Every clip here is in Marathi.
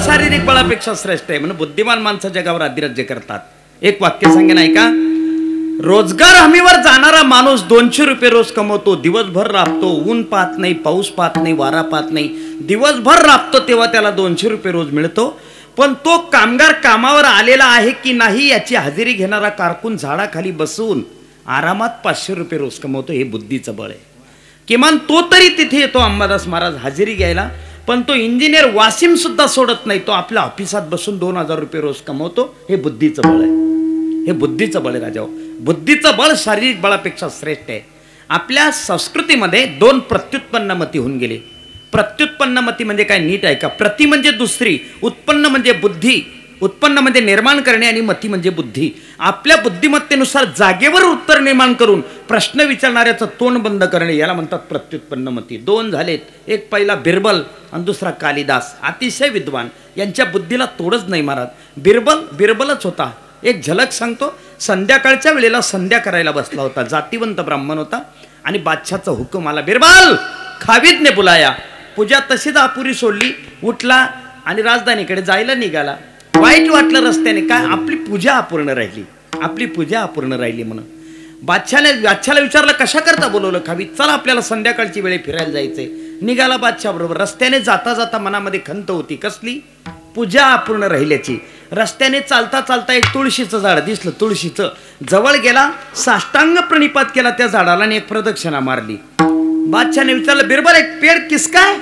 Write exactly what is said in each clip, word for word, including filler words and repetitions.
शारीरिक बळापेक्षा श्रेष्ठ आहे म्हणून बुद्धिमान माणसं जगावर अधिराज्य करतात. एक वाक्य सांगेन ऐका. रोजगार हमीवर जाणारा माणूस दोनशे रुपये रोज कमवतो, दिवसभर राबतो, ऊन पाहत नाही, पाऊस पाहत नाही, वारा पाहत नाही, दिवसभर राबतो तेव्हा त्याला दोनशे रुपये रोज मिळतो. पण तो कामगार कामावर आलेला आहे की नाही याची हजेरी घेणारा कारकून झाडाखाली बसून आरामात पाचशे रुपये रोज कमवतो. हे बुद्धीचं बळ आहे. किमान तो तरी तिथे येतो अंबादास महाराज हजेरी घ्यायला. पण तो इंजिनियर वासिम सुद्धा सोडत नाही, तो आपल्या ऑफिसात बसून दोन हजार रुपये रोज कमवतो. हे बुद्धीचं बळ आहे. हे बुद्धीचं बळ आहे राजाओ. बुद्धीचं बळ शारीरिक बळापेक्षा श्रेष्ठ आहे. आपल्या संस्कृतीमध्ये दोन प्रत्युत्पन्न मती होऊन गेले. प्रत्युत्पन्न मती म्हणजे काय नीट आहे का? प्रति म्हणजे दुसरी, उत्पन्न म्हणजे बुद्धी, उत्पन्न म्हणजे निर्माण करणे आणि मती म्हणजे बुद्धी. आपल्या बुद्धिमत्तेनुसार जागेवर उत्तर निर्माण करून प्रश्न विचारणाऱ्याचं तोंड बंद करणे याला म्हणतात प्रत्युत्पन्न मती. दोन झालेत. एक पहिला बिरबल आणि दुसरा कालिदास. अतिशय विद्वान. यांच्या बुद्धीला तोडच नाही महाराज. बिरबल बिरबलच होता. एक झलक सांगतो. संध्याकाळच्या वेळेला संध्या करायला बसला होता. जातिवंत ब्राह्मण होता आणि बादशाचा हुकूम आला, बिरबल खावीत ने बुलाया. पूजा तशीच अपुरी सोडली, उठला आणि राजधानीकडे जायला निघाला. वाईट वाटलं रस्त्याने, काय आपली पूजा अपूर्ण राहिली, आपली पूजा अपूर्ण राहिली म्हणून. बादशाने बादशाला विचारलं कशा करता बोलवलं खावीत? चला आपल्याला संध्याकाळची वेळे फिरायला जायचंय. निघाला बादशाह बरोबर. रस्त्याने जाता जाता मनामध्ये खंत होती. कसली? पूजा अपूर्ण राहिल्याची. रस्त्याने चालता चालता एक तुळशीचं झाड दिसलं. तुळशीचं जवळ गेला, साष्टांग प्रणिपात केला त्या झाडाला आणि एक प्रदक्षिणा मारली. बादशाह विचारलं, बिरबल एक पेड़ किसका है?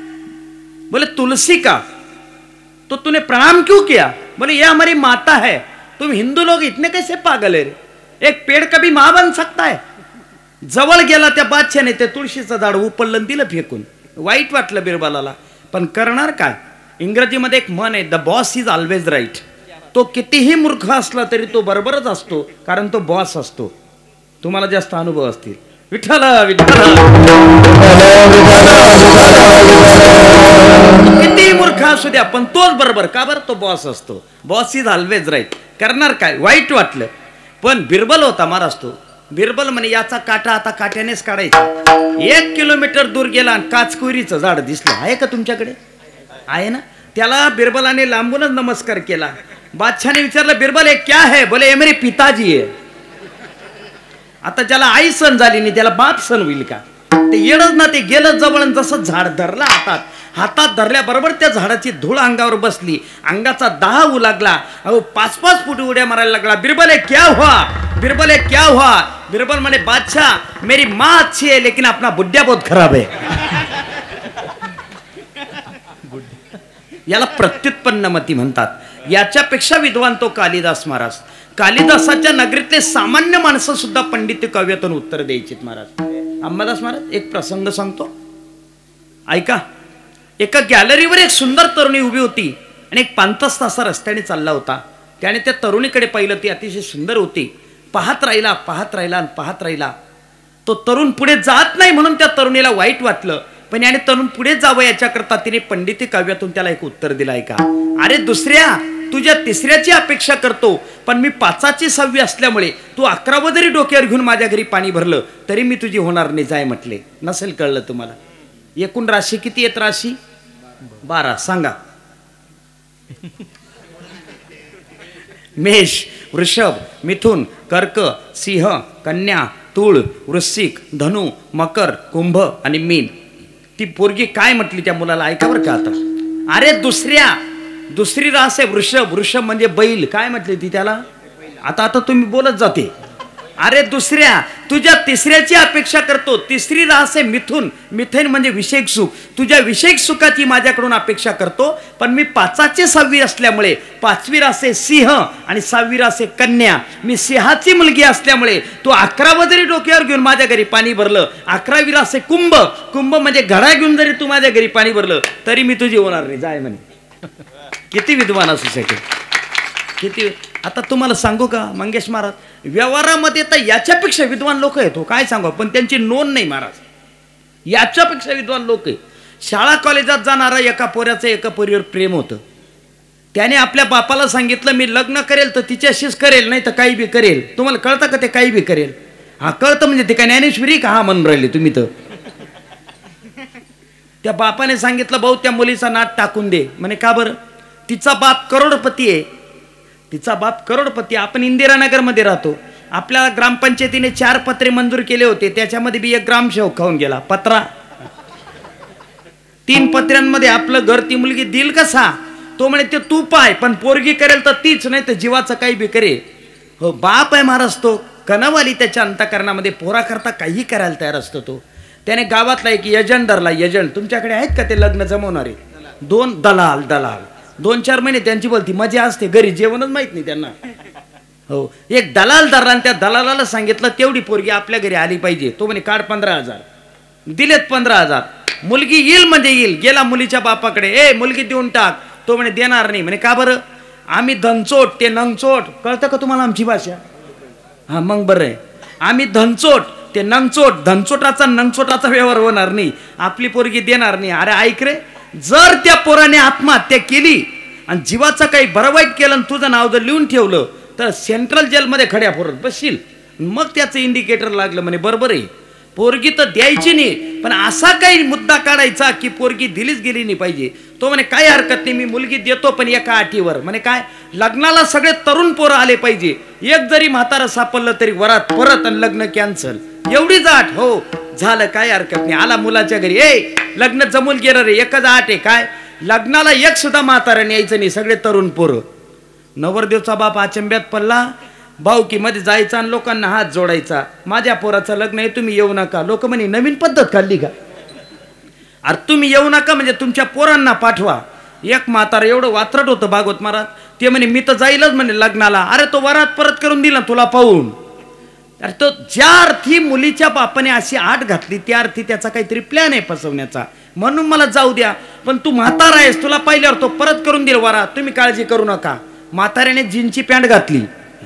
बोले तुलसी का. तो तूने प्रणाम क्यों किया? बोले ये हमारी माता है. तुम हिंदू लोग इतने कैसे पागल है? एक पेड़ कभी मां बन सकता है? जवळ गेला त्या बादशाने ते तुळशीचं झाड उपडलं दिलं फेकून. वाईट वाटलं बिरबलाला, पण करणार काय? इंग्रजीमध्ये एक म्हण आहे, the boss is always right. तो कितीही मूर्ख असला तरी तो बरोबरच असतो, कारण तो बॉस असतो. तुम्हाला जास्त अनुभव असतील. विठ्ठल विठ्ठल. कितीही मूर्ख असू द्या पण तोच बरोबर. का बरं? तो बॉस असतो. Boss is always right. करणार काय? वाईट वाटलं. पण बिरबल होता महाराज तो. बिरबल म्हणे याचा काटा आता काट्यानेच काढायचा. एक किलोमीटर दूर गेला आणि काचकुरीचं झाड दिसलं. आहे का तुमच्याकडे? आहे ना. त्याला बिरबलाने लांबूनच नमस्कार केला. बादशाने विचारलं, बिरबल हे क्या है? बोले हे मेरे पिताजी आहे. आता ज्याला आई सण झाली नाही त्याला बाप सण होईल का? ते येडच ना. ते गेलं जवळ, जसं झाड धरला हातात, हातात धरल्याबरोबर त्या झाडाची धूळ अंगावर बसली. अंगाचा दाह होऊ लागला. अहो पाच पाच फूट उड्या मारायला लागला. बिरबल हे क्या हुआ? बिरबल हे क्या हुआ? बिरबल म्हणे, बादशाह मेरी माँ अच्छी है लेकिन अपना बुड्ढा बहुत खराब है. याला प्रत्युत्पन्न मती म्हणतात. याच्यापेक्षा विद्वान तो कालिदास महाराज. कालिदासाच्या नगरीतले सामान्य माणसं सुद्धा पंडित काव्यातून उत्तर द्यायची महाराज. अंबादास महाराज एक प्रसंग सांगतो ऐका. एका गॅलरीवर एक सुंदर तरुणी उभी होती आणि एक पांतस्त असा रस्त्याने चालला होता. त्याने त्या तरुणीकडे पाहिलं. ती अतिशय सुंदर होती. पाहत राहिला पाहत राहिला आणि पाहत राहिला. तो तरुण पुढे जात नाही म्हणून त्या तरुणीला वाईट वाटलं. पण याने तरुण पुढे जावं याच्याकरता तिने पंडिती काव्यातून त्याला एक उत्तर दिलं ऐका. अरे दुसऱ्या, तुझ्या तिसऱ्याची अपेक्षा करतो पण मी पाचाची सहावी असल्यामुळे तू अकरावं जरी डोक्यावर घेऊन माझ्या घरी पाणी भरलं तरी मी तुझी होणार नाही. जाय म्हटले. नसेल कळलं तुम्हाला. एकूण राशी किती येत? राशी बारा. सांगा. मेष, वृषभ, मिथुन, कर्क, सिंह, कन्या, तूळ, वृश्चिक, धनु, मकर, कुंभ आणि मीन. ती पोरगी काय म्हटली त्या मुलाला ऐका बरं का आता. अरे दुसऱ्या, दुसरी रास आहे वृषभ. वृषभ म्हणजे बैल. काय म्हटली ती त्याला? आता आता तुम्ही बोलत जाते. अरे दुसऱ्या, तुझ्या तिसऱ्याची अपेक्षा करतो. तिसरी रास आहे मिथुन. मिथुन म्हणजे विषयिक सुख. तुझ्या विषयिक सुखाची माझ्याकडून अपेक्षा करतो पण मी पाचाची सहावी असल्यामुळे पाचवी रास आहे सिंह आणि सहावी रास आहे कन्या. मी सिंहाची मुलगी असल्यामुळे तू अकरावं जरी डोक्यावर घेऊन माझ्या घरी पाणी भरलं. अकरावी रास आहे कुंभ. कुंभ म्हणजे घडा घेऊन जरी तू माझ्या घरी पाणी भरलं तरी मी तुझी होणार नाही. जाय म्हणे. किती विद्वान असू शकेल. किती. आता तुम्हाला सांगू का मंगेश महाराज, व्यवहारामध्ये तर याच्यापेक्षा विद्वान लोक आहेत. काय सांगू, पण त्यांची नोंद नाही महाराज. याच्यापेक्षा विद्वान लोक आहे. शाळा कॉलेजात जाणारा एका पोऱ्याचं एका पोरीवर प्रेम होतं. त्याने आपल्या बापाला सांगितलं मी लग्न करेल तर तिच्याशीच करेल, नाही तर काही बी करेल. तुम्हाला कळतं का ते काही बी करेल? हा कळतं म्हणजे ते काय ज्ञानेश्वरी का हा म्हणून राहिले तुम्ही तर. त्या बापाने सांगितलं भाऊ त्या मुलीचा नाद टाकून दे. म्हणे का बरं? तिचा बाप करोडपती आहे, तिचा बाप करोडपती. आपण इंदिरानगर मध्ये राहतो, आपल्याला ग्रामपंचायतीने चार पत्रे मंजूर केले होते, त्याच्यामध्ये बी एक ग्रामसेवक खाऊन गेला पत्रा. तीन पत्र्यांमध्ये आपलं घर ती मुलगी दिल कसा? तो म्हणे ते तू पाय, पण पोरगी करेल तर तीच, नाही तर जीवाचं काही बी करे. हो बाप आहे महाराज तो, कनवाली त्याच्या अंतःकरणामध्ये पोरा करता काही करायला तयार असतो तो. त्याने गावातला एक एजंट धरला. एजंट तुमच्याकडे आहेत का ते लग्न जमवणारे? दोन दलाल दलाल दोन चार महिने त्यांची बोलती मजा असते, घरी जेवणच माहित नाही त्यांना. हो एक दलाल धरला आणि त्या दलालाला सांगितलं तेवढी पोरगी आपल्या घरी आली पाहिजे. तो म्हणे काढ पंधरा हजार. दिलेत पंधरा हजार. मुलगी येईल म्हणजे येईल. गेला मुलीच्या बापाकडे, ए मुलगी देऊन टाक. तो म्हणे देणार नाही. म्हणे का बरं? आम्ही धनचोट ते नंगचोट. कळतं का तुम्हाला आमची भाषा? हा मग बरं आहे. आम्ही धनचोट ते नंगचोट, धनचोटाचा नंगचोटाचा व्यवहार होणार नाही, आपली पोरगी देणार नाही. अरे ऐक रे, जर त्या पोराने आत्महत्या केली आणि जीवाचं काही बरं वाईट केलं आणि तुझं नाव जर लिहून ठेवलं तर सेंट्रल जेलमध्ये खड्या फोडत बसशील. मग त्याचं इंडिकेटर लागलं. म्हणे बरोबर आहे, पोरगी तर द्यायची नाही, पण असा काही मुद्दा काढायचा की पोरगी दिलीच गेली नाही पाहिजे. तो म्हणे काही हरकत नाही, मी मुलगी देतो, पण एका अटीवर. म्हणे काय? लग्नाला सगळे तरुण पोरं आले पाहिजे, एक जरी म्हातारा सापडलं तरी वरात परत आणि लग्न कॅन्सल. एवढीच आठ. हो झालं, काय हरकत नाही. आला मुलाच्या घरी, ए लग्न जमून गेलं रे, एकच आठ आहे. काय? लग्नाला एक सुद्धा म्हातारा न्यायचं नाही, सगळे तरुण पोरं. नवरदेवचा बाप आचंब्यात पडला. भाऊकी मध्ये जायचा आणि लोकांना हात जोडायचा. माझ्या पोराचं लग्न आहे, तुम्ही येऊ नका. लोक म्हणे नवीन पद्धत काढली का? अरे तुम्ही येऊ नका म्हणजे तुमच्या पोरांना पाठवा. एक म्हातारा एवढं वात्रट होतं भागवत महाराज, ते म्हणे मी तर जाईलच म्हणे लग्नाला. अरे तो वरात परत करून दिला तुला पाहून. अरे तो ज्या अर्थी मुलीच्या बापाने अशी आठ घातली त्या अर्थी त्याचा काहीतरी प्लॅन आहे फसवण्याचा. म्हणून मला जाऊ द्या, पण तू म्हातारा आहेस, तुला पाहिल्यावर तो परत करून दिल वरात, तुम्ही काळजी करू नका. म्हाताऱ्याने जीनची पॅन्ट घातली,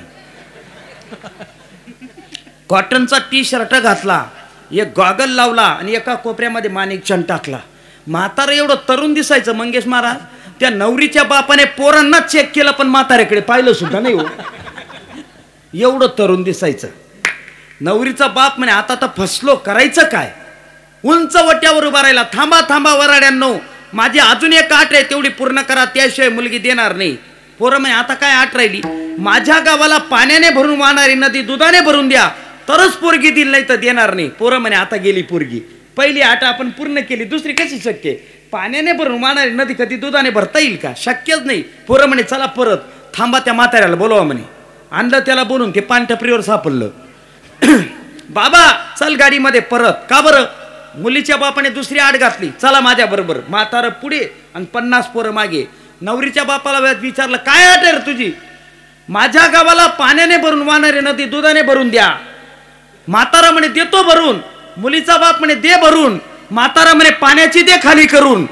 कॉटनचा टी शर्ट घातला, एक गॉगल लावला आणि एका कोपऱ्यामध्ये माणिक चण टाकला. म्हातारा एवढं तरुण दिसायचं मंगेश महाराज. त्या नवरीच्या बापाने पोरांना चेक केलं पण म्हाताऱ्याकडे पाहिलं सुद्धा नाही हो, एवढं तरुण दिसायचं. नवरीचा बाप म्हणे आता तर फसलो, करायचं काय? उंच वट्यावर उभा राहिला. थांबा थांबा वराड्यांनो, माझी अजून एक आठ आहे, तेवढी पूर्ण करा, त्याशिवाय मुलगी देणार नाही. पोरं म्हणे आता काय आठ राहिली? माझ्या गावाला पाण्याने भरून वाहणारी नदी दुधाने भरून द्या तरच पोरगी दिली, नाही तर देणार नाही. पोरं म्हणे आता गेली पोरगी. पहिली आठ आपण पूर्ण केली, दुसरी कशी शक्य? पाण्याने भरून वाहणारी नदी कधी दुधाने भरता येईल का? शक्यच नाही. पोरं म्हणे चला परत. थांबा त्या म्हाताऱ्याला बोलवा म्हणे. आणलं त्याला बोलून, ते पानटपरीवर सापडलं. बाबा चल गाडीमध्ये परत. का बरं? मुलीच्या बापाने दुसरी आड घातली, चला माझ्या बरोबर. म्हातारं पुढे आणि पन्नास पोरं मागे. नवरीच्या बापाला विचारलं काय आट आहे रे तुझी? माझ्या गावाला पाण्याने भरून वाहणारी नदी दुधाने भरून द्या. म्हातारा म्हणे देतो भरून. मुलीचा बाप म्हणे दे भरून. म्हातारा म्हणे पाण्याची दे खाली करून.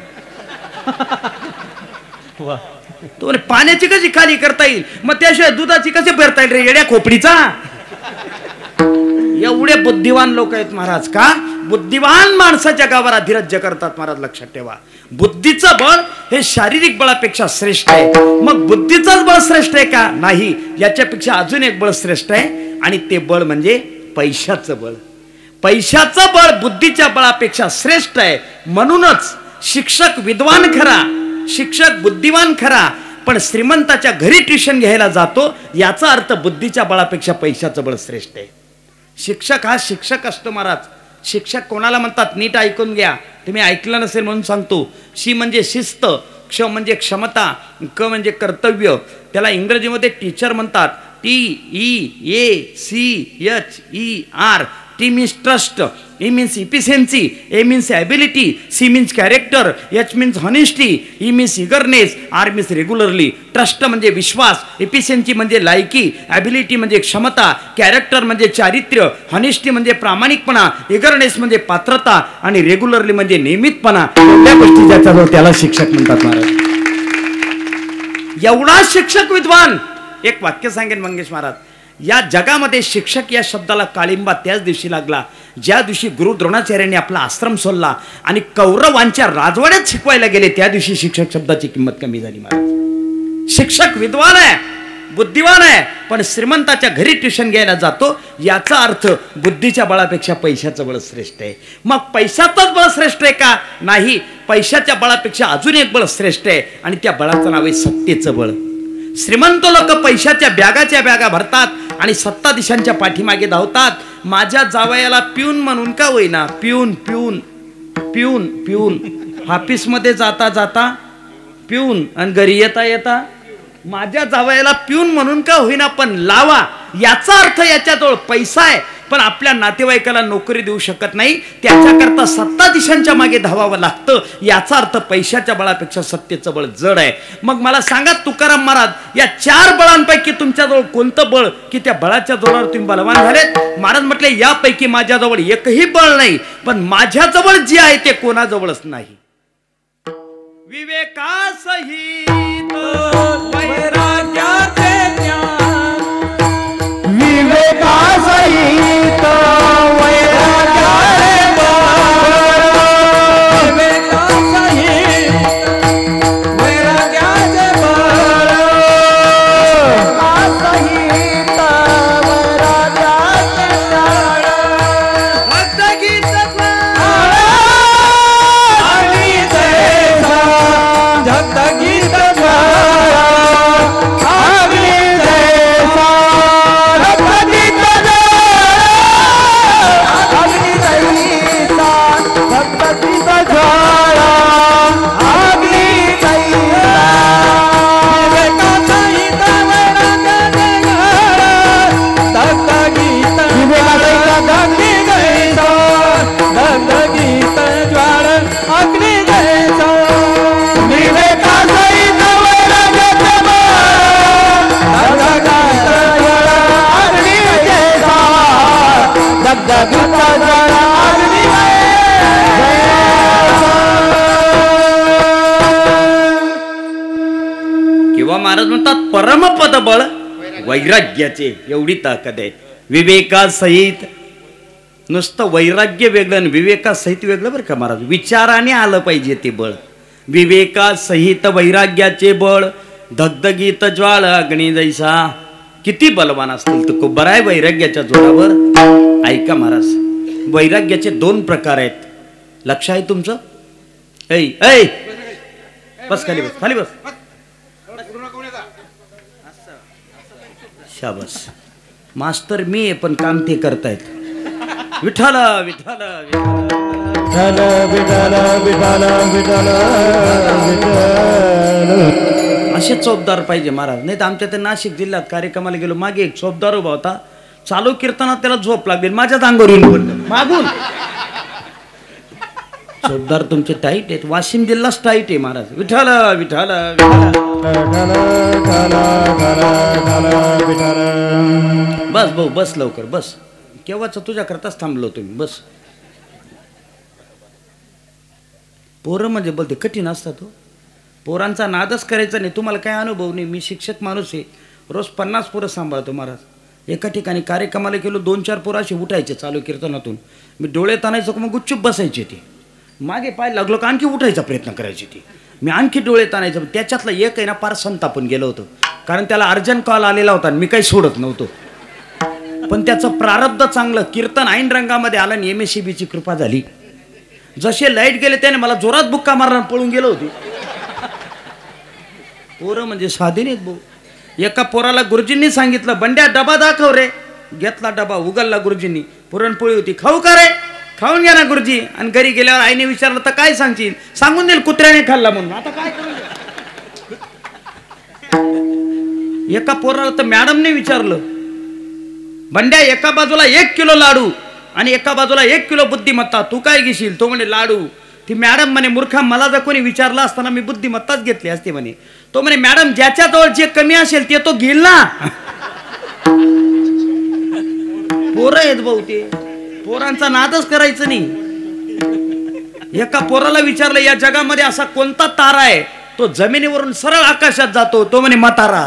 तो म्हणे पाण्याची कशी खाली करता येईल? मग त्याशिवाय दुधाची कशी भरता येईल रे येड्या खोपडीचा? एवढे बुद्धिवान लोक आहेत महाराज. का? बुद्धिवान माणसाच्या गावाला धीरज्य करतात महाराज, लक्षात ठेवा. बुद्धीचं बळ हे शारीरिक बळापेक्षा श्रेष्ठ आहे. मग बुद्धीचंच बळ श्रेष्ठ आहे का? नाही, याच्यापेक्षा अजून एक बळ श्रेष्ठ आहे, आणि ते बळ म्हणजे पैशाचं बळ. पैशाचं बळ बुद्धीच्या बळापेक्षा श्रेष्ठ आहे. म्हणूनच शिक्षक विद्वान खरा, शिक्षक बुद्धिवान खरा, पण श्रीमंताच्या घरी ट्युशन घ्यायला जातो, याचा अर्थ बुद्धीच्या बळापेक्षा पैशाचं बळ श्रेष्ठ आहे. शिक्षक हा शिक्षक असतो महाराज. शिक्षक कोणाला म्हणतात नीट ऐकून घ्या, तुम्ही ऐकलं नसेल म्हणून सांगतो. शी म्हणजे शिस्त, क्ष म्हणजे क्षमता, क म्हणजे कर्तव्य. त्याला इंग्रजीमध्ये टीचर म्हणतात. T E A C H E R. T means trust, E means efficiency, A means ability, C means character, H means honesty, E means eagerness, R means regularly. Trust म्हणजे विश्वास, efficiency म्हणजे लायकी, ability म्हणजे क्षमता, character म्हणजे चारित्र्य, honesty म्हणजे प्रामाणिकपणा, eagerness म्हणजे पात्रता, आणि रेग्युलरली म्हणजे नियमितपणा. एवढ्या गोष्टी ज्याच्याजवळ त्याला शिक्षक म्हणतात महाराज. एवढा शिक्षक विद्वान. एक वाक्य सांगेन मंगेश महाराज. या जगामध्ये शिक्षक या शब्दाला काळिंबा त्याच दिवशी लागला ज्या दिवशी गुरु द्रोणाचार्यांनी आपला आश्रम सोडला आणि कौरवांच्या राजवाड्यात शिकवायला गेले. त्या दिवशी शिक्षक शब्दाची किंमत कमी झाली महाराज. शिक्षक विद्वान आहे. बुद्धिवान आहे पण श्रीमंताच्या घरी ट्युशन घ्यायला जातो, याचा अर्थ बुद्धीच्या बळापेक्षा पैशाचं बळ श्रेष्ठ आहे. मग पैशाचंच बळ श्रेष्ठ आहे का? नाही, पैशाच्या बळापेक्षा अजून एक बळ श्रेष्ठ आहे आणि त्या बळाचं नाव आहे सत्तेचं बळ. श्रीमंत लोक पैशाच्या बॅगाच्या बॅगा भरतात आणि सत्ताधीशांच्या पाठीमागे धावतात. माझ्या जावयाला पिऊन म्हणून का होईना, पिऊन पिऊन पिऊन पिऊन ऑफिस मध्ये जाता जाता पिऊन आणि घरी येता येता माझ्या जावयाला पिऊन म्हणून का होईना पण लावा. याचा अर्थ याच्याजवळ पैसा आहे पण आपल्या नातेवाईकाला नोकरी देऊ शकत नाही, त्याच्याकरता सत्ताधीशांच्या मागे धावावं लागतं. याचा अर्थ पैशाच्या बळापेक्षा सत्तेचं बळ जड आहे. मग मला सांगा तुकाराम महाराज, या चार बळांपैकी तुमच्याजवळ कोणतं बळ की त्या बळाच्या जोरावर तुम्ही बलवान झालेत? महाराज म्हटले यापैकी माझ्याजवळ एकही बळ नाही, पण माझ्याजवळ जे आहे ते कोणाजवळच नाही. विवेकासहित वैराग्याचे ज्ञान, विवेकासहित वैराग्याचे बळ, विवेकासहित वैराग्याचे बळ, विवेकासहित वैराग्याचे बळ, भक्तगीत गीत किंवा महाराज म्हणतात परमपद बळ वैराग्याचे एवढी ताकद आहे. विवेकासहित नुसतं वैराग्य वेगळं आणि विवेकासहित वेगळं बरं का महाराज. विचाराने आलं पाहिजे ते बळ. विवेकासहित वैराग्याचे बळ, धगधगीत ज्वाळ अग्नी जैसा. किती बलवान असतील तर खूप बरं आहे वैराग्याच्या जोरावर. ऐका महाराज, वैराग्याचे दोन प्रकार आहेत. लक्ष आहे तुमचं? ऐ ऐ बस खाली बस खाली बस. शाबास मास्तर मी आहे पण काम ते करतायत. विठ्ठल विठ्ठल विठ्ठल विठ्ठल विठ्ठल विठ्ठल विठ्ठल. असे चोपदार पाहिजे महाराज. नाही तर आमच्या त्या नाशिक जिल्ह्यात कार्यक्रमाला गेलो, मागे एक चोपदार उभा होता. चालू कीर्तनात त्याला झोप लागली, माझ्याच अंगावर येऊन पडलं मागून. चोपदार तुमचे टाईट आहेत. वाशिम जिल्हाच टाईट आहे महाराज. विठ्ठल विठ्ठल बस भाऊ बस लवकर बस. केव्हाच तुझ्या करताच थांबलो तुम्ही बस. पोरं म्हणजे बोलते कठीण असतात हो. पोरांचा नादच करायचा नाही. तुम्हाला काय अनुभव नाही. मी शिक्षक माणूस आहे, रोज पन्नास पोरं सांभाळतो महाराज. एका ठिकाणी कार्यक्रमाला गेलो, दोन चार पोरं असे उठायचे चालू कीर्तनातून. मी डोळे ताणायचो का मग गुपचूप बसायचे. ते मागे पाय लागलो का आणखी उठायचा प्रयत्न करायचे. ते मी आणखी डोळे ताणायचो. त्याच्यातला एक आहे ना फार संतापून गेलो होतो, कारण त्याला अर्जंट कॉल आलेला होता आणि मी काही सोडत नव्हतो. पण त्याचं प्रारब्ध चांगलं. कीर्तन ऐन रंगामध्ये आलं आणि एम एस सी बीची कृपा झाली. जसे लाईट गेले त्याने मला जोरात बुक्का मारला पळून गेलो होती. पोरं म्हणजे साधे नाहीत भाऊ. एका पोराला गुरुजींनी सांगितलं, बंड्या डबा दाखव रे. घेतला डबा, उघडला गुरुजींनी. पुरणपोळी होती. खाऊ का रे? खाऊन घ्या ना गुरुजी. आणि घरी गेल्यावर आईने विचारलं तर काय सांगशील? सांगून देईल कुत्र्याने खाल्ला म्हणून. आता काय करू? एका पोराला तर मॅडमने विचारलं, बंड्या एका बाजूला एक किलो लाडू आणि एका बाजूला एक किलो बुद्धिमत्ता, तू काय घेशील? तो म्हणे लाडू. ती मॅडम म्हणे, मूर्खा मला जर कोणी विचारलं असताना मी बुद्धिमत्ताच घेतली असते म्हणे. तो म्हणे, मॅडम ज्याच्याजवळ जे कमी असेल ते तो घेईल ना. पोरं आहेत भाऊ ते. पोरांचा नादच करायचं नाही. एका पोराला विचारलं, या जगामध्ये असा कोणता तारा आहे तो जमिनीवरून सरळ आकाशात जातो? तो म्हणे म्हातारा.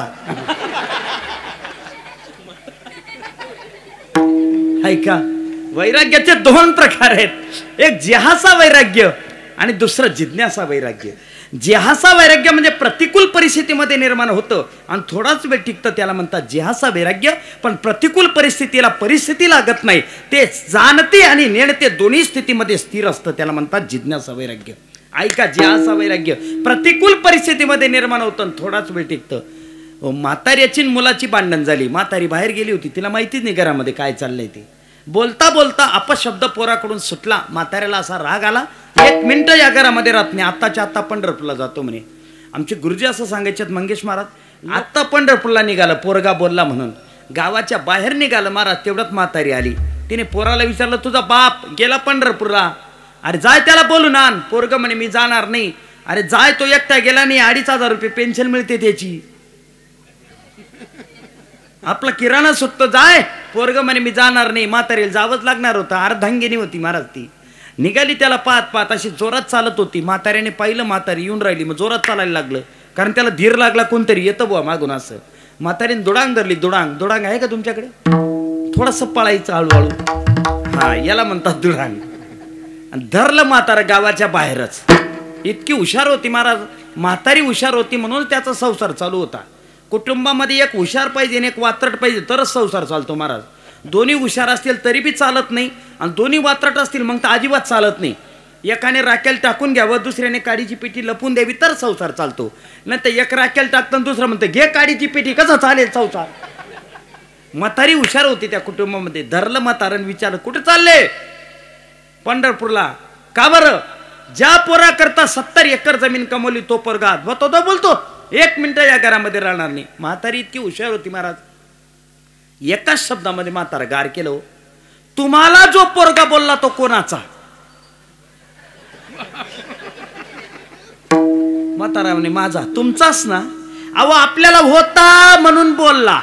ऐका, वैराग्याचे दोन प्रकार आहेत. एक जिहासा वैराग्य आणि दुसरं जिज्ञासा वैराग्य. जिहासा वैराग्य म्हणजे प्रतिकूल परिस्थितीमध्ये निर्माण होतं आणि थोडाच वेळ टिकतं, त्याला म्हणतात जिहासा वैराग्य. पण प्रतिकूल परिस्थितीला परिस्थिती लागत नाही, ते जाणते आणि नेणते दोन्ही स्थितीमध्ये स्थिर असतं, त्याला म्हणतात जिज्ञासा वैराग्य. ऐका, जिहासा वैराग्य प्रतिकूल परिस्थितीमध्ये निर्माण होतं, थोडाच वेळ टिकतं. म्हाताऱ्याची मुलाची भांडण झाली, म्हातारी बाहेर गेली होती, तिला माहितीच नाही घरामध्ये काय चाललंय ते. बोलता बोलता अपशब्द पोराकडून सुटला, म्हाताऱ्याला असा राग आला, एक मिनिट या घरामध्ये राहत नाही, आत्ताच्या आत्ता पंढरपूरला जातो म्हणे. आमचे गुरुजी असं सांगायचे मंगेश महाराज, आत्ता पंढरपूरला निघालं, पोरगा बोलला म्हणून. गावाच्या बाहेर निघालं महाराज, तेवढ्यात म्हातारी आली. तिने पोराला विचारलं, तुझा बाप गेला पंढरपूरला, अरे जाय त्याला बोलून आण. पोरग म्हणे मी जाणार नाही. अरे जाय, तो एकटा गेला नाही, अडीच हजार रुपये पेन्शन मिळते त्याची, आपला किराणा सुटतो, जाय. पोरग म्हणे मी जाणार नाही. म्हातारीला जावंच लागणार होतं, अर्धांगिनी होती महाराज ती. निघाली त्याला पाहत पाहत, अशी जोरात चालत होती. म्हाताऱ्याने पाहिलं म्हातारी येऊन राहिली, मग जोरात चालायला लागलं, कारण त्याला धीर लागला, कोणतरी येतं बुवा मागून असं. म्हातारीने दुडांग धरली. दुडांग दुडांग आहे का तुमच्याकडे? थोडंसं पळायचं हळूहळू, हा याला म्हणतात दुडांग. आणि धरलं म्हातारा गावाच्या बाहेरच. इतकी हुशार होती महाराज, म्हातारी हुशार होती म्हणून त्याचा संसार चालू होता. कुटुंबामध्ये एक हुशार पाहिजे आणि एक वात्रट पाहिजे, तरच संसार चालतो महाराज. दोन्ही हुशार असतील तरी बी चालत नाही, आणि दोन्ही वात्रट असतील मग तर अजिबात चालत नाही. एकाने राखेल टाकून घ्यावं, दुसऱ्याने काडीची पेटी लपून द्यावी, तर संसार चालतो. नाही तर एक राखेल टाकतं दुसरं म्हणतं घे काडीची पेटी, कसं चालेल संसार? म्हातारी हुशार होती त्या कुटुंबामध्ये. धरलं म्हातारं, विचारलं कुठे चालले? पंढरपूरला. का बरं? ज्या पोरा करता सत्तर एकर जमीन कमवली तो पोरगा तो तो बोलतो एक मिनिट या घरामध्ये राहणार नाही. म्हातारी इतकी हुशार होती महाराज, एकाच शब्दामध्ये म्हातारा गार केलं, तुम्हाला जो पोरगा बोलला तो कोणाचा? म्हातारा म्हणे माझा. तुमचाच ना? अहो आपल्याला होता म्हणून बोलला,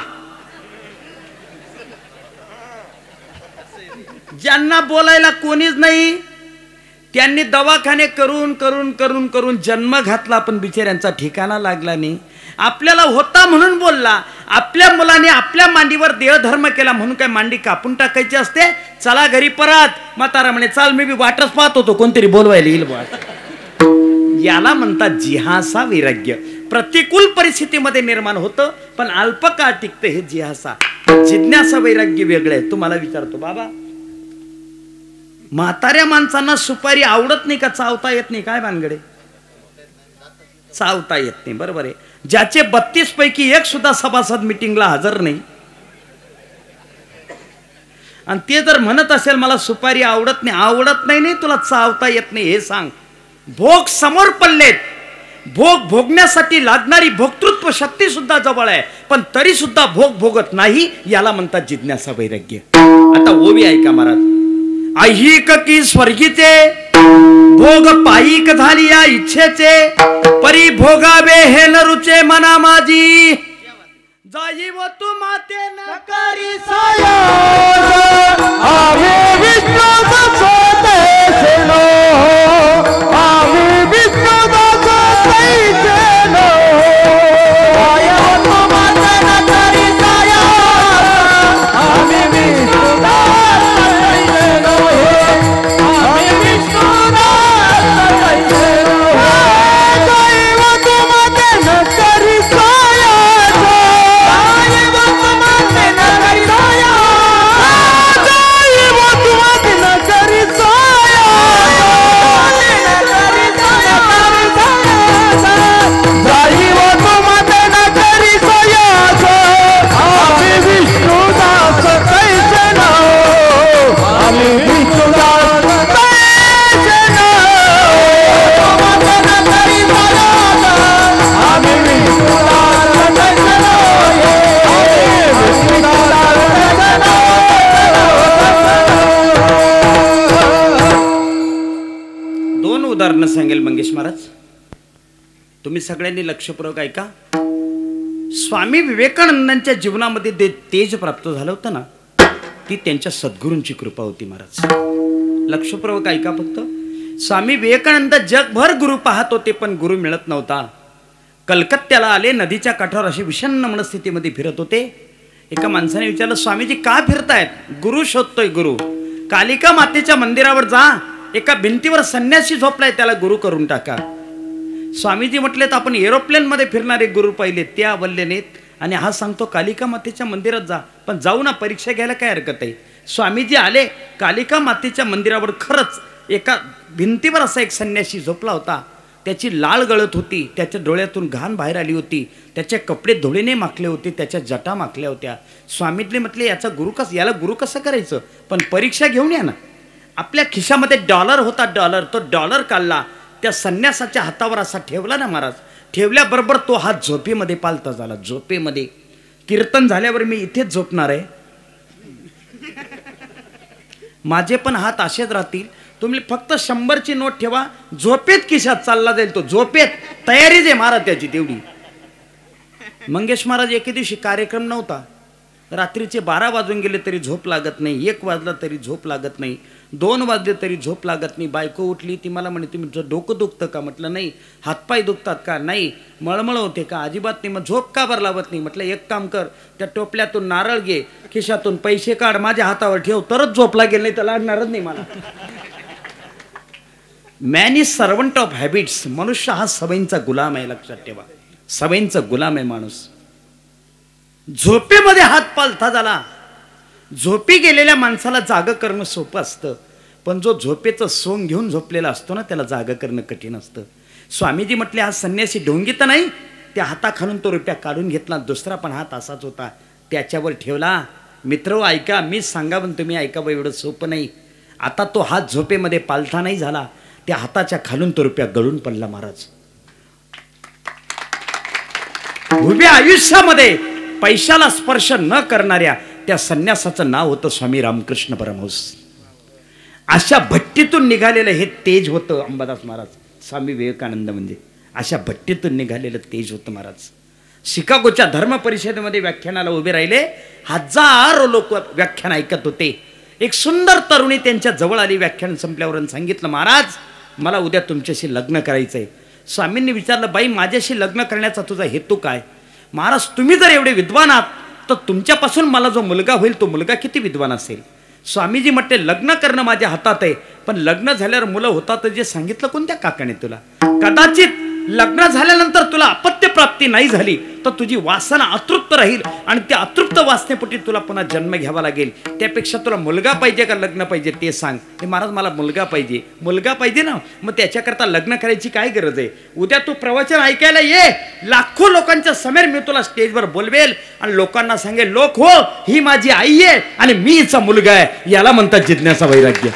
ज्यांना बोलायला कोणीच नाही त्यांनी दवाखाने करून करून करून करून जन्म घातला, पण बिचाऱ्यांचा ठिकाणा लागला नाही. आपल्याला होता म्हणून बोलला, आपल्या मुलाने आपल्या मांडीवर देहधर्म केला म्हणून काय मांडी कापून टाकायची असते? चला घरी परत. म्हातारा म्हणे चाल, मी बी वाटच पाहत होतो कोणतरी बोलवायला येईल वाट. याला म्हणतात जिहासा वैराग्य. प्रतिकूल परिस्थितीमध्ये निर्माण होतं पण अल्पकाळ टिकतं, हे जिहासा. जिज्ञासा वैराग्य वेगळे. तुम्हाला विचारतो बाबा, म्हाताऱ्या माणसांना सुपारी आवडत नाही का? चावता येत नाही? काय भानगडे? चावता येत नाही, बरोबर आहे. ज्याचे बत्तीस पैकी एक सुद्धा सभासद मीटिंगला हजर नाही, आणि ते जर म्हणत असेल मला सुपारी आवडत नाही, आवडत नाही नाही तुला चावता येत नाही हे सांग. भोग समोर पडलेत, भोग भोगण्यासाठी लागणारी भोक्तृत्व शक्ती सुद्धा जवळ आहे, पण तरी सुद्धा भोग भोगत नाही, याला म्हणतात जिज्ञासा वैराग्य. आता ओवी ऐका महाराज. ऐहिक की स्वर्गीचे भोग पायिक झाली या इच्छेचे, परी भोगावे हे न रुचे मना माझी. जाई व तू माते न करी साया, आम्ही विष्णू दासो आम्ही विष्णू दासो आम्ही विष्णू उदाहरण सांगेल मंगेश महाराज, तुम्ही सगळ्यांनी लक्षपूर्वक ऐका. स्वामी विवेकानंदांच्या जीवनामध्ये जे तेज प्राप्त झालं होतं ना, ती त्यांच्या सद्गुरूंची कृपा होती महाराज. लक्षपूर्वक ऐका फक्त. स्वामी विवेकानंद जगभर गुरु पाहत होते पण गुरु मिळत नव्हता. कलकत्त्याला आले, नदीच्या काठावर अशी विषण्ण मनस्थितीमध्ये फिरत होते. एका माणसाने विचारलं, स्वामीजी का फिरतायत? गुरु शोधतोय. गुरु कालिका मातेच्या मंदिरावर जा, एका भिंतीवर संन्यासी झोपलाय, त्याला गुरु करून टाका. स्वामीजी म्हटलेत आपण एरोप्लेन मध्ये फिरणारे गुरु पाहिले ते आवडले नाहीत आणि हा सांगतो कालिका मातेच्या मंदिरात जा, पण जाऊ ना, परीक्षा घ्यायला काय हरकत आहे. स्वामीजी आले कालिका मातेच्या मंदिरावर. खरंच एका भिंतीवर असा एक संन्यासी झोपला होता. त्याची लाळ गळत होती, त्याच्या डोळ्यातून घाण बाहेर आली होती, त्याचे कपडे धुळीने माखले होते, त्याच्या जटा माखल्या होत्या. स्वामीजीने म्हटले याचा गुरु कस याला गुरु कसं करायचं, पण परीक्षा घेऊन या ना. आपल्या खिशामध्ये डॉलर होता, डॉलर. तो डॉलर काढला, त्या संन्यासाच्या हातावर असा ठेवला ना महाराज. ठेवल्याबरोबर तो हात झोपेमध्ये पालता झाला. झोपेमध्ये कीर्तन झाल्यावर मी इथेच झोपणार आहे, माझे पण हात असेच राहतील. तुम्ही फक्त शंभरची नोट ठेवा, झोपेत खिशात चालला जाईल तो. झोपेत तयारीच आहे महाराज त्याची तेवढी. मंगेश महाराज एके दिवशी कार्यक्रम नव्हता, रात्रीचे बारा वाजून गेले तरी झोप लागत नाही, एक वाजला तरी झोप लागत नाही, दोन वाजले तरी झोप लागत नाही. बायको उठली, ती मला म्हणे तुम्ही डोकं दुखतं का? म्हटलं नाही. हातपाय दुखतात का? नाही. मळमळ होते का? अजिबात नाही. मग झोप का बरं लावत नाही? म्हटलं एक काम कर, त्या टोपल्यातून नारळ घे, खिशातून पैसे काढ, माझ्या हातावर ठेव, तरच झोप लागेल, नाही तर लागणारच नाही मला. Man is servant of habits. मनुष्य हा सवयींचा गुलाम आहे, लक्षात ठेवा. सवयींचा गुलाम आहे माणूस. झोपेमध्ये हात पालथा झाला. झोपी गेलेल्या माणसाला जाग करणं सोपं असतं, पण जो झोपेचं सोंग घेऊन झोपलेला असतो ना, त्याला जाग करणं कठीण असतं. स्वामीजी म्हटले हा संन्यासी ढोंगी तर नाही. त्या हाताखालून तो रुपया काढून घेतला, दुसरा पण हात असाच होता, त्याच्यावर ठेवला. मित्र ऐका, मीच सांगा पण तुम्ही ऐकावं, एवढं सोपं नाही. आता तो हात झोपेमध्ये पालथा नाही झाला, त्या हाताच्या खालून तो रुपया गळून पडला महाराज. उभ्या आयुष्यामध्ये पैशाला स्पर्श न करणाऱ्या त्या संन्यासाचं नाव होतं स्वामी रामकृष्ण परमहंस. अशा भट्टीतून निघालेलं हे तेज होतं अंबादास महाराज. स्वामी विवेकानंद म्हणजे अशा भट्टीतून निघालेलं तेज होतं महाराज. शिकागोच्या धर्म परिषदेमध्ये व्याख्यानाला उभे राहिले, हजारो लोक व्याख्यान ऐकत होते. एक सुंदर तरुणी त्यांच्या जवळ आली. व्याख्यान संपल्यावर सांगितलं, महाराज मला उद्या तुमच्याशी लग्न करायचंय. स्वामींनी विचारलं, बाई माझ्याशी लग्न करण्याचा तुझा हेतू काय? महाराज तुम्ही जर एवढे विद्वान आहात तर तुमच्यापासून मला जो मुलगा होईल तो मुलगा किती विद्वान असेल? स्वामीजी म्हटले, लग्न करणं माझ्या हातात आहे, पण लग्न झाल्यावर मुलं होतात जे सांगितलं कोणत्या काकाने तुला? कदाचित लग्न झाल्यानंतर तुला अपत्य प्राप्ती नाही झाली तर तुझी वासना अतृप्त राहील आणि त्या अतृप्त वासनेपोटी तुला पुन्हा जन्म घ्यावा लागेल. त्यापेक्षा तुला मुलगा पाहिजे का लग्न पाहिजे ते सांग. ते महाराज मला मुलगा पाहिजे. मुलगा पाहिजे ना, मग त्याच्याकरता लग्न करायची काय गरज आहे? उद्या तू प्रवचन ऐकायला ये, लाखो लोकांच्या समोर मी तुला स्टेजवर बोलवेल आणि लोकांना सांगेल, लोक हो ही माझी आई आहे आणि मी हिचा मुलगा आहे. याला म्हणतात जिज्ञासा वैराग्य.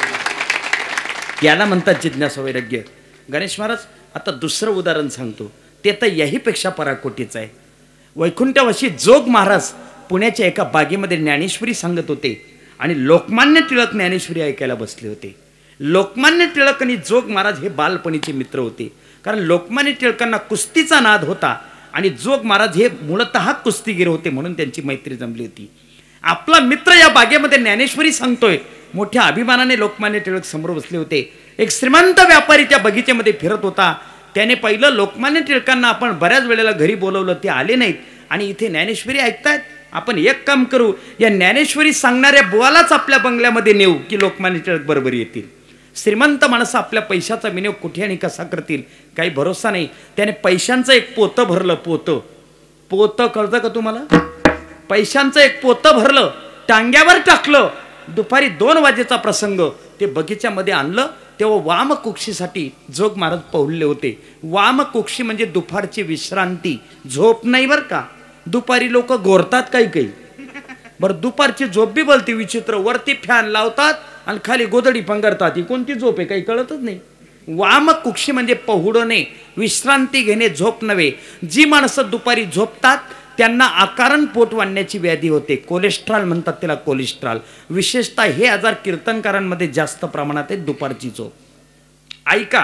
याला म्हणतात जिज्ञासा वैराग्य. गणेश महाराज आता दुसरं उदाहरण सांगतो, ते तर याहीपेक्षा पराकोटीचं आहे. वैकुंठवासी जोग महाराज पुण्याच्या एका बागेमध्ये ज्ञानेश्वरी सांगत होते आणि लोकमान्य टिळक ज्ञानेश्वरी ऐकायला बसले होते. लोकमान्य टिळक आणि जोग महाराज हे बालपणीचे मित्र होते, कारण लोकमान्य टिळकांना कुस्तीचा नाद होता आणि जोग महाराज हे मूळतः कुस्तीगीर होते, म्हणून त्यांची मैत्री जमली होती. आपला मित्र या बागेमध्ये ज्ञानेश्वरी सांगतोय, मोठ्या अभिमानाने लोकमान्य टिळक समोर बसले होते. एक श्रीमंत व्यापारी त्या बगीच्यामध्ये फिरत होता. त्याने पाहिलं लोकमान्य टिळकांना आपण बऱ्याच वेळेला घरी बोलवलं, ते आले नाहीत आणि इथे ज्ञानेश्वरी ऐकतायत. आपण एक काम करू, या ज्ञानेश्वरी सांगणाऱ्या बुवालाच आपल्या बंगल्यामध्ये नेऊ की लोकमान्य टिळक बरोबर येतील. श्रीमंत माणसं आपल्या पैशाचा विनियोग कुठे आणि कसा करतील काही भरोसा नाही. त्याने पैशांचं एक पोतं भरलं. पोतं पोतं कळतं का तुम्हाला? पैशांचं एक पोतं भरलं, टांग्यावर टाकलं. दुपारी दोन वाजेचा प्रसंग, ते बगीच्यामध्ये आणलं. तेव्हा वामकुक्षीसाठी जोग महाराज पहुडले होते. वामकुक्षी म्हणजे दुपारची विश्रांती, झोप नाही बरं का. दुपारी लोक गोरतात काही काही, बरं दुपारची झोप बी बोलती विचित्र. वरती फॅन लावतात आणि खाली गोदडी पंगरतात. ही कोणती झोप आहे काही कळतच नाही. वामकुक्षी म्हणजे पहुडणे, विश्रांती घेणे, झोप नव्हे. जी माणसं दुपारी झोपतात त्यांना आकारण पोट वाढण्याची व्याधी होते, कोलेस्ट्रॉल म्हणतात त्याला, कोलेस्ट्रॉल. विशेषतः हे आजार कीर्तनकारांमध्ये जास्त प्रमाणात आहे, दुपारची झोप. ऐका,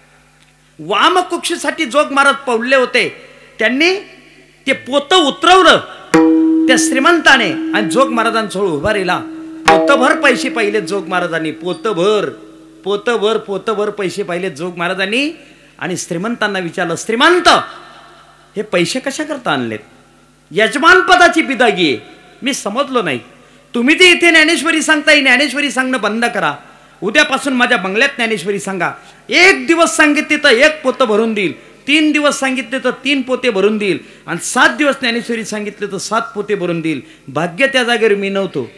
वामकुक्षीसाठी जोग महाराज पवले होते. त्यांनी ते पोतं उतरवलं त्या श्रीमंताने आणि जोग महाराजांसोबत उभा राहिला. पोतभर पैसे पाहिले जोग महाराजांनी, पोतभर पोतभर पोतभर पैसे पाहिले जोग महाराजांनी आणि श्रीमंतांना विचारलं, श्रीमंत हे पैसे कशा करता आणलेत? यजमान पदाची बिदागी आहे. मी समजलो नाही. तुम्ही ते इथे ज्ञानेश्वरी सांगताय, ज्ञानेश्वरी सांगणं बंद करा. उद्यापासून माझ्या बंगल्यात ज्ञानेश्वरी सांगा. एक दिवस सांगितली तर एक पोतं भरून देईल. तीन दिवस सांगितले तर तीन पोते भरून देईल आणि सात दिवस ज्ञानेश्वरी सांगितले तर सात पोते भरून देईल. भाग्य त्या जागेवर मी नव्हतो.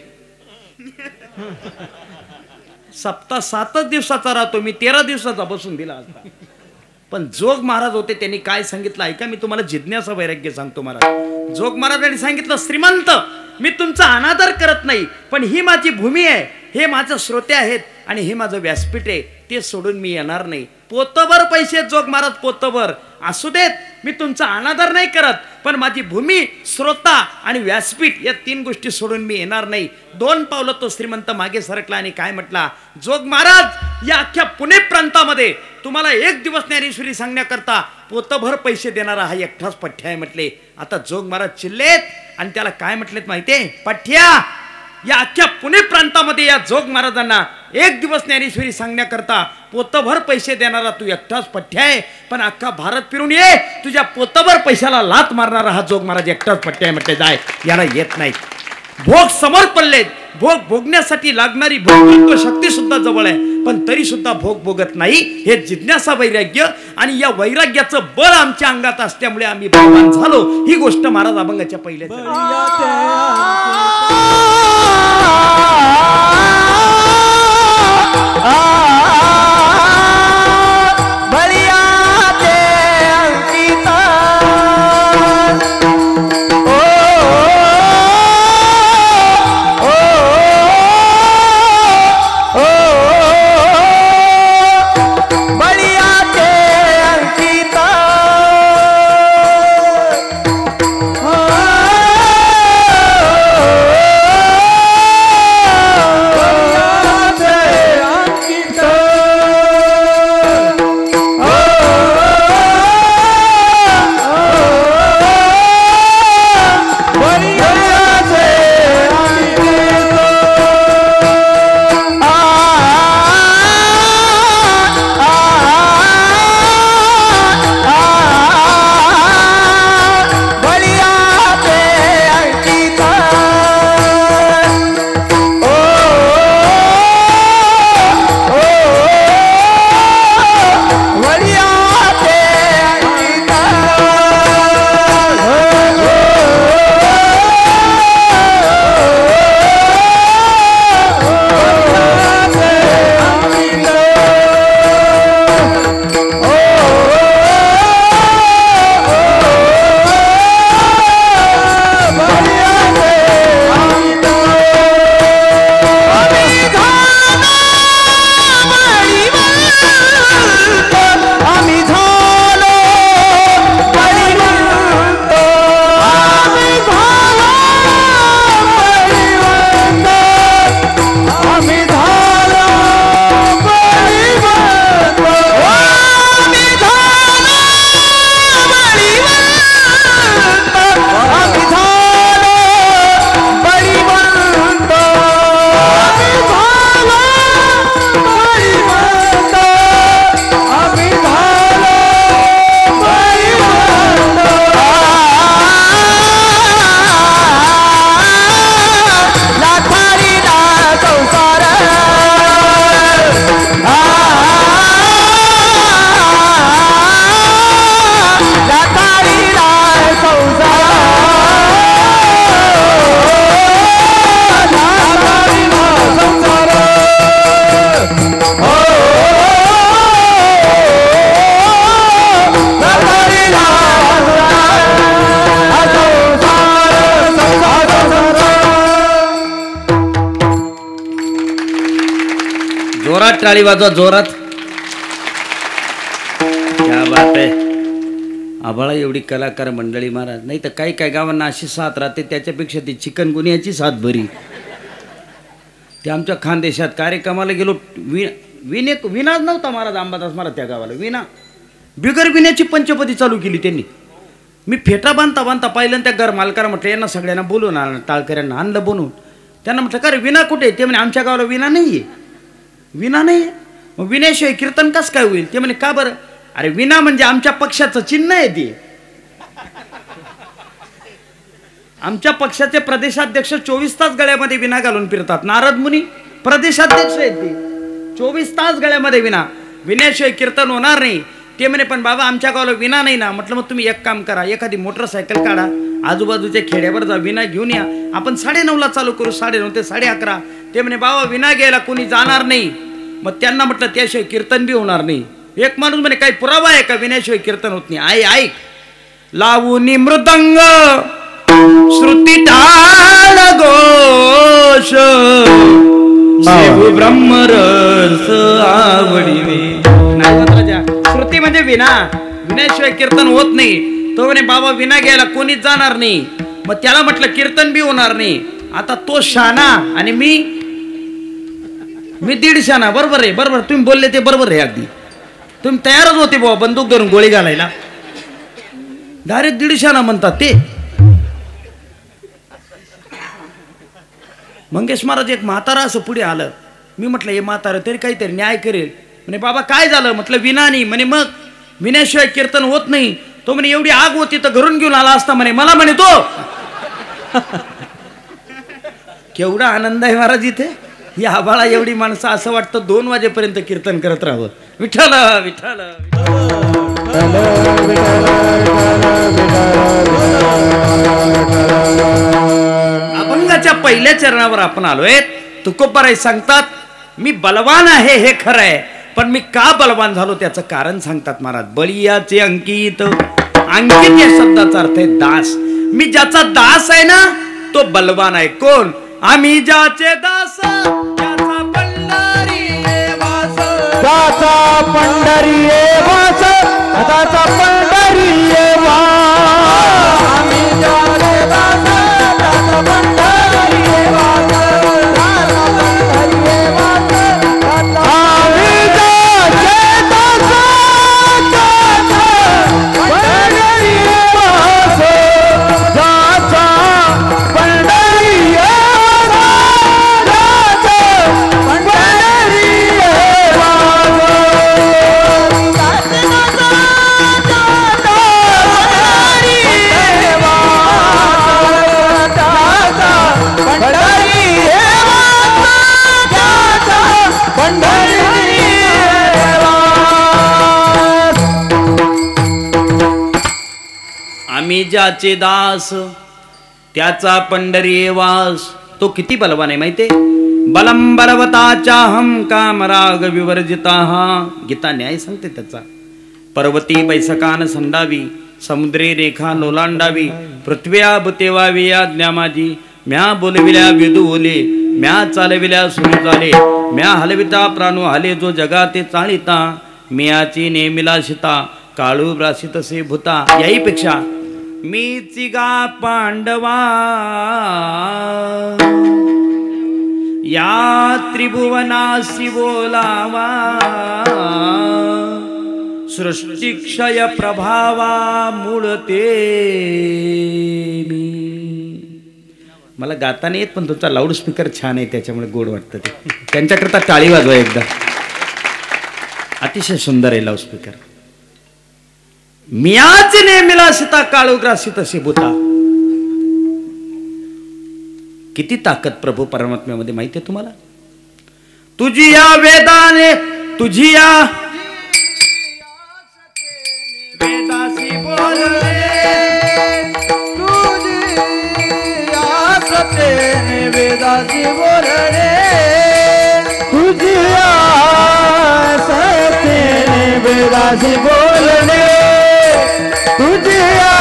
सप्ताह सातच दिवसाचा राहतो मी, तेरा दिवसाचा बसून दिला असता. पण जोग महाराज होते, त्यांनी काय सांगितलं ऐका. मी तुम्हाला जिज्ञासा वैराग्य सांगतो महाराज. जोग महाराजांनी सांगितलं, श्रीमंत मी तुमचा अनादर करत नाही, पण ही माझी भूमी आहे, हे माझं श्रोते आहेत आणि हे माझं व्यासपीठ आहे, ते सोडून मी येणार नाही. पोतभर पैसे जोग महाराज, पोतभर असू देत, मी तुमचा अनादर नाही करत, पण माझी भूमी, श्रोता आणि व्यासपीठ या तीन गोष्टी सोडून मी येणार नाही. दोन पावलं तो श्रीमंत मागे सरकला आणि काय म्हटला, जोग महाराज या अख्ख्या पुणे प्रांतामध्ये तुम्हाला एक दिवस ज्ञानेश्वरी सांगण्याकरता पोतभर पैसे देणारा हा एकटाच पठ्या आहे म्हटले. आता जोग महाराज चिल्लेत आणि त्याला काय म्हटलेत माहितीये, पठ्या या अख्ख्या पुणे प्रांतामध्ये या जोग महाराजांना एक दिवस ज्ञानेश्वरी सांगण्याकरता पोतभर पैसे देणारा तू एकटाच पठ्या आहे, पण अख्खा भारत फिरून ये, तुझ्या पोतभर पैशाला लात मारणारा हा जोग महाराज एकटाच पठ्या आहे म्हटले. जाय, याला येत नाही. भोग समोर पडलेत, भोग भोगण्यासाठी लागणारी भोगत्व शक्ती सुद्धा जवळ आहे, पण तरी सुद्धा भोग भोगत नाही. हे जिज्ञासा वैराग्य आणि या वैराग्याचं बळ आमच्या अंगात असल्यामुळे आम्ही भगवान झालो. ही गोष्ट महाराज अभंगाच्या पहिल्याच जोरात टाळी वाजवा, जोरात. क्या बात आहे. आभाळा एवढी कलाकार मंडळी महाराज. नाही तर काही काही गावांना अशी साथ राहते, त्याच्यापेक्षा ती चिकनगुनियाची साथ बरी. ते आमच्या खानदेशात कार्यक्रमाला गेलो, वि विने विनाच नव्हता महाराज, अंबादास महाराज त्या गावाला. विना बिगर विण्याची पंचपदी चालू केली त्यांनी. मी फेटा बांधता बांधता पाहिलं, त्या घर मालकाला म्हटलं यांना सगळ्यांना बोलून आणलं, टाळकऱ्यांना आणलं बोलून. त्यांना म्हटलं का रे विना कुठे? ते म्हणे आमच्या गावाला विना नाही आहे. विना नाही आहे? मग विण्याशिवाय कीर्तन कसं काय होईल? ते म्हणे का बरं? अरे विना म्हणजे आमच्या पक्षाचं चिन्ह आहे ते. आमच्या पक्षाचे प्रदेशाध्यक्ष चोवीस तास गळ्यामध्ये विना घालून फिरतात. नारद मुनी प्रदेशाध्यक्ष आहेत ते. चोवीस तास गळ्यामध्ये विना. विण्याशिवाय कीर्तन होणार नाही. ते म्हणे पण बाबा आमच्या गावाला विना नाही ना. म्हटलं मग तुम्ही एक काम करा, एखादी मोटरसायकल काढा, आजूबाजूच्या खेड्यावर जा, विना घेऊन या, आपण साडे नऊला चालू करू, साडे नऊ ते साडे अकरा. ते म्हणे बाबा विना घ्यायला कोणी जाणार नाही. मग त्यांना म्हटलं त्याशिवाय कीर्तन बी होणार नाही. एक माणूस म्हणे काही पुरावा आहे का विनाशिवाय कीर्तन होत नाही? आई ऐक, लावूनी मृदंग श्रुती टाळ घोष शिव ब्रह्मरस आवडीवे. श्रुती म्हणजे विना, विनाशिवाय कीर्तन होत नाही. तो म्हणे बाबा विना घ्यायला कोणीच जाणार नाही. मग त्याला म्हटलं कीर्तन बी होणार नाही. आता तो शाना आणि मी मी दीड शाना. बरोबर आहे, बरोबर तुम्ही बोलले ते बरोबर आहे. अगदी तुम्ही तयारच होते बाबा बंदूक धरून गोळी घालायला. डायरेक्ट दीड शाना म्हणतात ते. मंगेश महाराज एक म्हातारा असं पुढे आलं. मी म्हटलं हे म्हातारा तरी काहीतरी न्याय करेल. म्हणे बाबा काय झालं? म्हटलं विना नाही. म्हणे मग विनाशिवाय कीर्तन होत नाही. तो म्हणे एवढी आग होती तर घरून घेऊन आला असता म्हणे. मला म्हणे तो केवढा आनंद आहे महाराज इथे. या आबाळा एवढी माणसं असं वाटतं दोन वाजेपर्यंत कीर्तन करत राहावं. विठ्ठल विठ्ठल. अभंगाच्या पहिल्या चरणावर आपण आलोय. तुकोबाराय सांगतात मी बलवान आहे हे खरं आहे, पण मी का बलवान झालो त्याचं कारण सांगतात महाराज. बळीयाचे अंकित, अंकित या शब्दाचा अर्थ आहे दास. मी ज्याचा दास आहे ना तो बलवान आहे. कोण? आम्ही ज्याचे दास त्याचा पंढरी वास, त्याचा पंढरी वास, त्याचा पंढरी वास. आम्ही ज्याचे दास त्याचा पंढरी वास, त्याचा पंढरी वास. आम्ही ज्याचे दास त्याचा पंढरी वास, त्याचा पंढरी आम्ही ज्याचे दास त्याचा पंढरी वास. तो किती बलवान आहे माहितीये. बलम बलवताचा हम कामराग विवर्जिता. गीता न्याय सांगते त्याचा. पर्वती बैसकान संडावी, समुद्री रेखा लोलांडावी, पृथ्व्या बुतेवावी आज्ञा माझी. म्या बोलविल्या विदू ओले, म्या चालविल्या सुरू झाले, म्या हलविता प्राणू हाले जो जगाते चाळिता. मियाची नेमिला शिता काळू ब्रासित से भूता. याहीपेक्षा मीची गा पांडवा या त्रिभुवनासी बोलावा. सृष्टिक्षय प्रभावा मूळते मी. मला गाता नाही येत पण तुमचा लाऊडस्पीकर छान आहे त्याच्यामुळे गोड वाटतं ते. त्यांच्याकरता टाळी वाजवा एकदा. अतिशय सुंदर आहे लाऊडस्पीकर. मियाच नेमिला सीता काळूग्रासित असे भूता. किती ताकद प्रभू परमात्म्यामध्ये माहिती आहे तुम्हाला. तुझी या वेदाने, तुझी या वेदासी बोलले, तुझी आसतेने वेदासी बोलणे, तुझी आसतेने वेदासी बोलणे, तुझी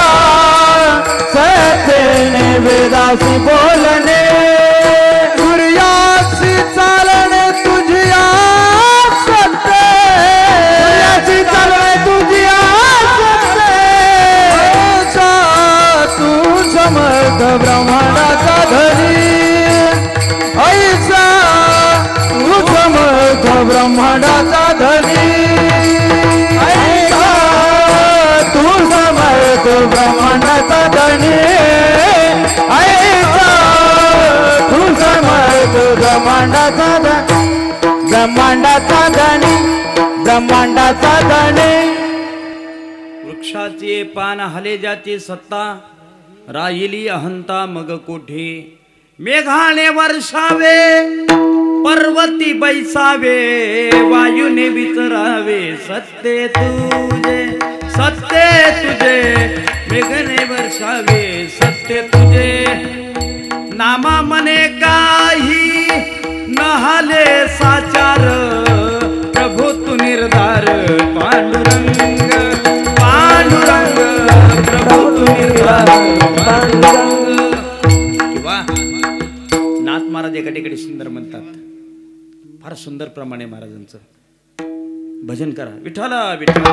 आसतेने वेदासी बोलणे. सूर्याची चालणे तुझी आसते, सूर्याची चालणे तुझी आसते. तू समर्थ ब्रह्मांडाचा धनी, ऐसा तू समर्थ ब्रह्मांडाचा धनी, ऐसा तू समर्थ ब्रह्मांडाचा धनी, ऐसा तू समर्थ ब्रह्मांडाचा धनी, ब्रह्मांडाचा धनी, ब्रह्मांडाचा धनी. वृक्षाचे पान हले ज्याची सत्ता, राहिली अहंता मग कोठे. मेघाने वर्षावे पर्वती बैसावे वायुने विचरावे सत्य तुझे सत्य तुझे मेघने वर्षावे सत्य तुझे नामा मने काही नहाले साचार प्रभू तू निर्धार पांडुरंग पांडुरंग प्रभू तू निर्धार पांडुरंग. किंवा नाथ महाराज एका ठिकाणी सुंदर म्हणतात, फार सुंदर प्रमाणे महाराजांचं भजन करा. विठ्ठला विठ्ठला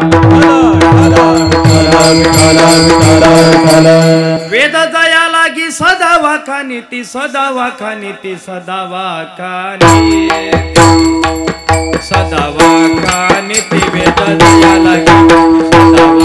वेद जया लागी सदा वाखानी ती सदा वाखानी ती सदा वाखानी सदा वाखानी ती वेद जया लागी सदा